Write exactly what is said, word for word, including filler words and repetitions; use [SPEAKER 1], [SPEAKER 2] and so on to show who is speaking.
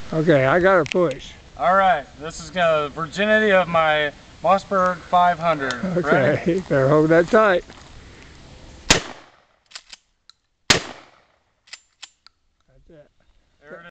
[SPEAKER 1] Okay, I got her pushed.
[SPEAKER 2] All right, this is the virginity of my Mossberg five hundred.
[SPEAKER 1] Okay,
[SPEAKER 2] Ready?
[SPEAKER 1] better hold that tight. That's it.
[SPEAKER 2] There it is.